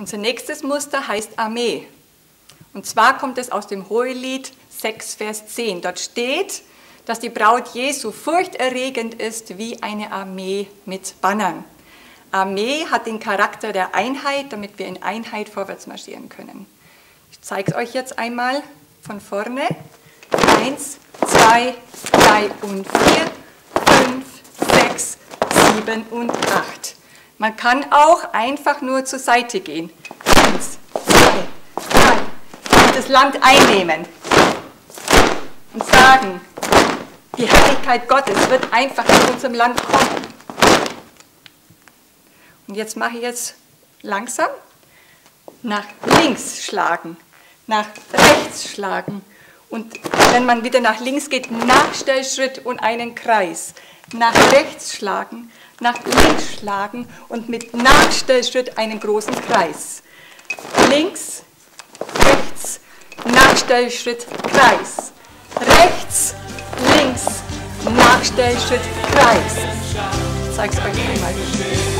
Unser nächstes Muster heißt Armee. Und zwar kommt es aus dem Hohelied 6, Vers 10. Dort steht, dass die Braut Jesu furchterregend ist wie eine Armee mit Bannern. Armee hat den Charakter der Einheit, damit wir in Einheit vorwärts marschieren können. Ich zeige es euch jetzt einmal von vorne. 1, 2, 3 und 4, 5, 6, 7 und 8. Man kann auch einfach nur zur Seite gehen. 1, 2, 3. Und das Land einnehmen. Und sagen, die Herrlichkeit Gottes wird einfach in unserem Land kommen. Und jetzt mache ich es langsam. Nach links schlagen, nach rechts schlagen. Und wenn man wieder nach links geht, Nachstellschritt und einen Kreis. Nach rechts schlagen, nach links schlagen und mit Nachstellschritt einen großen Kreis. Links, rechts, Nachstellschritt, Kreis. Rechts, links, Nachstellschritt, Kreis. Ich zeige es euch einmal.